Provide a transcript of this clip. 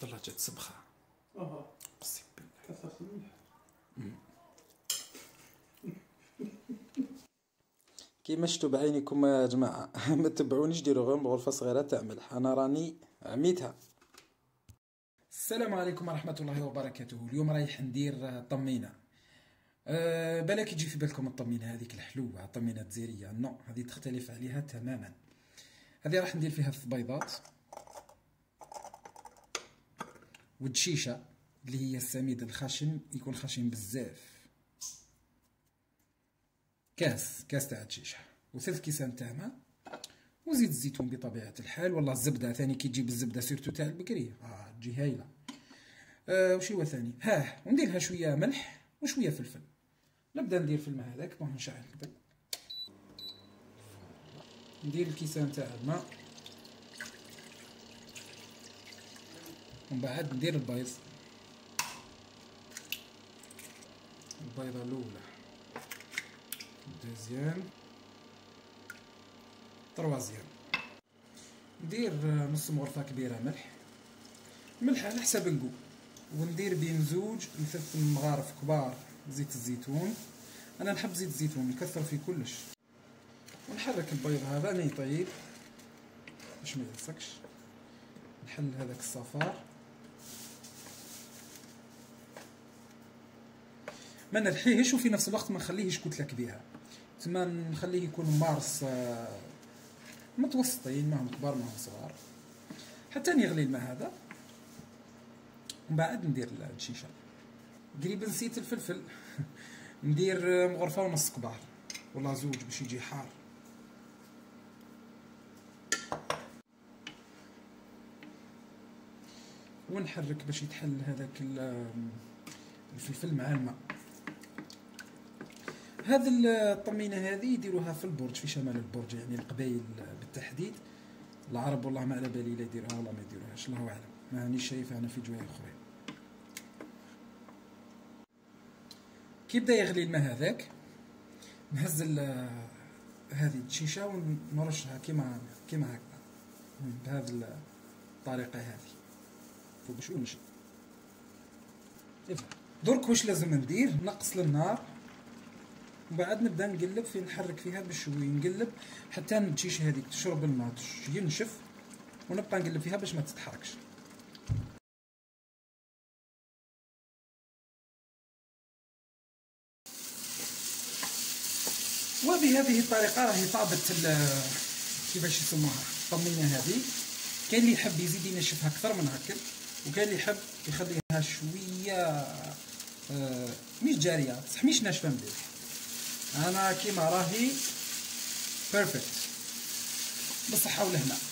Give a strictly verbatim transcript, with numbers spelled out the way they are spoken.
الدراجة تسبخها. اها اقسم بالله حساس الملح. كيما شفتوا بعينيكم يا جماعه. ما تبعونيش، ديروا غير بغرفه صغيره تاع ملح، انا راني عميتها. السلام عليكم ورحمه الله وبركاته. اليوم رايح ندير طمينه. أه بالك يجي في بالكم الطمينه هذيك الحلوه، طمينه جزيريه. نو، هذه تختلف عليها تماما. هذه راح ندير فيها في بيضات ودشيشه اللي هي السميد الخشن، يكون خشن بزاف. كاس كاس تاع الدشيشه وثلث كيسان تاع ماء وزيت الزيتون بطبيعه الحال. والله الزبده ثاني كي تجيب الزبده سيرتو تاع البكريه اه تجي هايله. آه وش هو ثاني؟ ها ونديرها شويه ملح وشويه فلفل. نبدا ندير في الماء هذاك، بون نشعل كذا. ندير الكيسان تاع الماء ومن بعد ندير البيض. البيضه الاولى، دوزيام، تروازيام. ندير نص مغرفه كبيره ملح، ملح على حسب القو. وندير بين زوج لثلاث مغارف كبار زيت الزيتون. انا نحب زيت الزيتون نكثر فيه كلش. ونحرك البيض هذا ما يطيب باش ما يلصقش. نحل هذاك الصفار، ما نلحيهش وفي نفس الوقت ما نخليهش كتله كبيره. تما نخليه يكون مارس متوسطين، ماهم كبار ماهم صغار، حتى يغلي الماء هذا. ومن بعد ندير الدشيشه. قريب نسيت الفلفل. ندير مغرفه ونص كبار ولا زوج باش يجي حار. ونحرك باش يتحل هذاك الفلفل مع الماء. هذه الطمينه هذه يديروها في البرج، في شمال البرج، يعني القبائل بالتحديد. العرب والله ما على بالي لا يديروها ولا ما يديروهاش، الله اعلم، ما هانيش شايفها انا في جوايه اخرين. كي يبدا يغلي الماء هذاك نهز هذه الدشيشه ونرشها كيما كيما هكذا بهذه الطريقه هذه فوق باش درك. واش لازم ندير؟ نقص للنار وبعد نبدا نقلب في نحرك فيها بشوي، نقلب حتى الدشيشه هذيك تشرب الماء ينشف، ونبقى نقلب فيها باش ما تتحركش. وبهذه الطريقه راهي طابت كيفاش يسموها الطمينه هذه. كاين اللي يحب يزيد ينشفها اكثر من هكا، وكاين اللي يحب يخليها شويه آه مش جاريه بصح مش ناشفه مليح. انا كيما راهي بيرفكت بالصحه والهنا.